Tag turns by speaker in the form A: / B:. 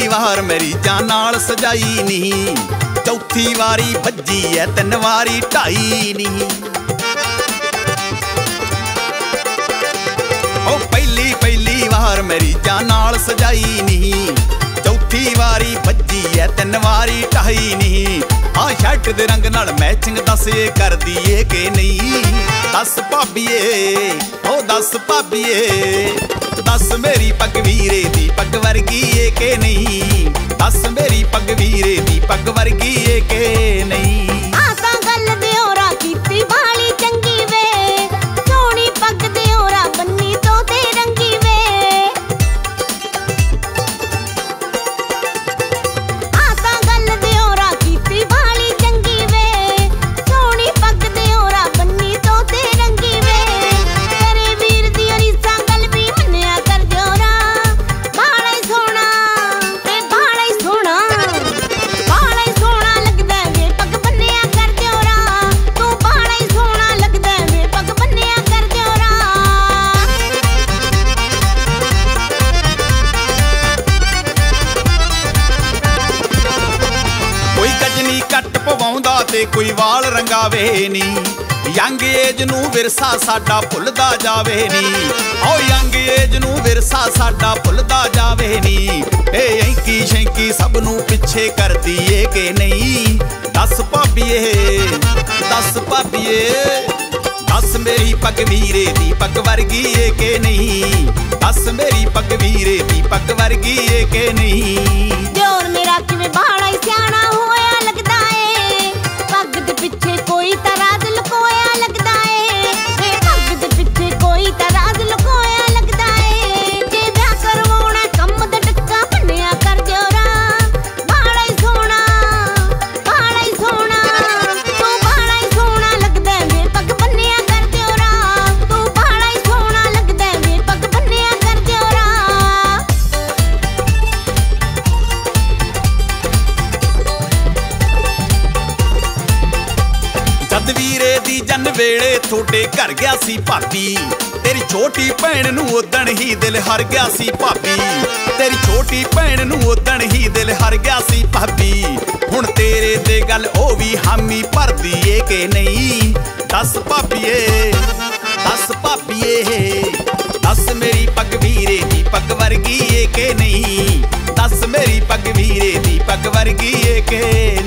A: वार मेरी जान नाल सजाई नी, चौथी वारी भज्जी है 3 वारी ढाई नी। ओ पहली वार मेरी जान नाल सजाई नी, चौथी वारी भज्जी है 3 वारी ढाई नी। आ शर्ट दे रंग नाल मैचिंग दस ये कर दीए कि नहीं, दस भाबीए ओ दस भाबीए, दस मेरी पग वीरे दी पग वर्गी है कि नहीं, दस मेरी पग वीरे दी पग वर्गी है कि नहीं।
B: आसा गल दियोरा कीती बाली चंगी वे, सोनी पग दियोरा बन्नी तो ते रंगी वे। आसा गल दियोरा कीती बाली चंगी वे, सोनी पग दियोरा बन्नी तो ते रंगी वे। तेरे वीर दी रीसा गल भी मन्निया कर दियोरा, बाला ही सोना ते बाला ही सोना, बाला ही सोना लगदा वे पग बन्निया कर दियोरा, तू बाला ही सोना लगदा वे पग बन्निया कर दियोरा।
A: कोई गजनी कट पवाउंदा ते कोई वाल रंगावे नी, यंग एज नू विरसा साडा भुलदा जावे नी। ओ यंग एज नू विरसा साडा भुलदा जावे नी। ए ऐंकी शैंकी सब नू पिछे कर दीए कि नहीं, दस भाबीए दस भाबीए, दस मेरी पग वीरे दी पग वर्गी है कि नहीं, दस मेरी पग वीरे दी पग वर्गी है कि नहीं।
B: दियोर मेरा किवें बाला ही सियाना होया लगदा ए, पग दे पिछे कोई तराज लुकोया लगदा ए, वे पग दे पिछे कोई तराज लुकोया लगदा ए। जे ब्याह करवाउणा कम दा टक्का भन्निया कर दियोरा, बाला ही सोना बाला ही सोना, तू बाला ही सोना लगदा वे पग भन्निया कर दियोरा, तू बाला ही सोना लगदा वे पग भन्निया कर दियोरा।
A: जद वीरे दी जन वेले थोड़े घर गया सी भाबी, तेरी छोटी भैन नू उदण ही दिल हर गया सी भाबी, तेरी छोटी भैन नू उदण ही दिल हर गया सी भाबी। हुण तेरे ते गल ओ भी हामी भर दीए कि नहीं, दस भाबीए दस भाबीए, दस मेरी पग वीरे दी पग वर्गी है कि नहीं, दस मेरी पग वीरे दी पग वर्गी है कि